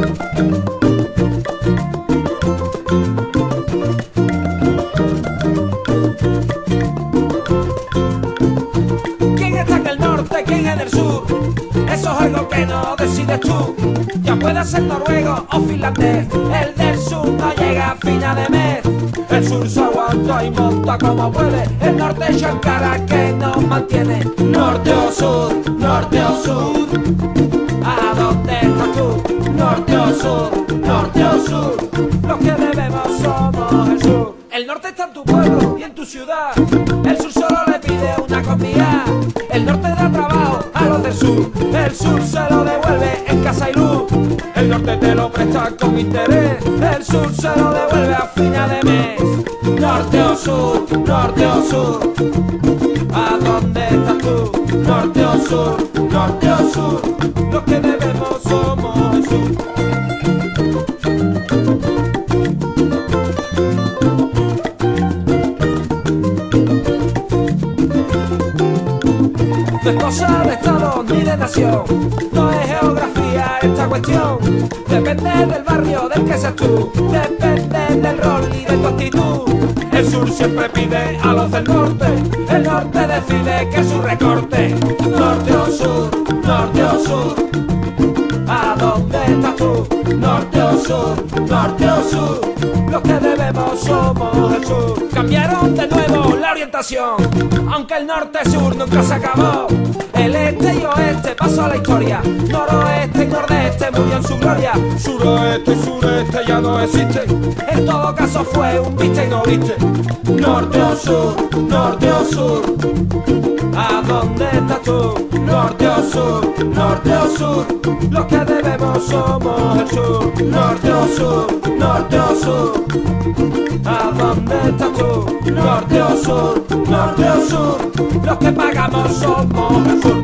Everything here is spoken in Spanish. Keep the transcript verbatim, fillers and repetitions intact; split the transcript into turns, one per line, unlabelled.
¿Quién está en el norte? ¿Quién en el sur? Eso es algo que no decides tú. Ya puede ser noruego o finlandés, el del sur no llega a final de mes. El sur se aguanta y monta como puede, el norte echa en cara que nos mantiene. Norte o sur, norte o sur, ¿a dónde estás tú? Norte o sur, norte o sur, los que debemos somos el sur. El norte está en tu pueblo y en tu ciudad, el sur solo le pide una comida. El norte da trabajo a los del sur, el sur se lo devuelve en casa y luz. El norte te lo presta con interés, el sur se lo devuelve a final de mes. Norte o sur, norte o sur, ¿a dónde estás tú? Norte o sur, norte o sur, los que debemos somos el sur. No es cosa de estado ni de nación, no es geografía esta cuestión. Depende del barrio del que seas tú, depende del rol y de tu actitud. El sur siempre pide a los del norte, el norte decide que es su recorte. Norte o sur, norte o sur, ¿a dónde estás tú? Norte o sur, norte o sur, los que debemos somos el sur. Cambiaron de nuevo la orientación, aunque el norte-sur nunca se acabó. El este y oeste pasó a la historia, noroeste y nordeste murió en su gloria. Suroeste y sureste ya no existen, en todo caso fue un viste y no viste. Norte o sur, norte o sur, ¿a dónde estás tú? Norte o sur, norte o sur, los que debemos somos el sur. Norte o sur, norte o sur, ¿a dónde estás tú? Norte o sur, norte o sur, los que pagamos somos el sur.